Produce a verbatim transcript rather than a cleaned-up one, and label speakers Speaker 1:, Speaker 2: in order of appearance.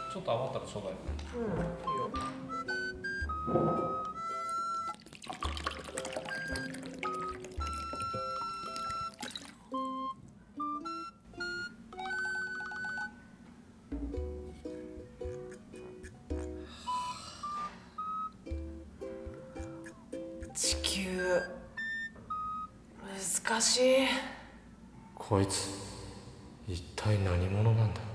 Speaker 1: ちょっと余ったらちょうだい。
Speaker 2: うん、いいよ。地球難しい。
Speaker 1: こいつ一体何者なんだ。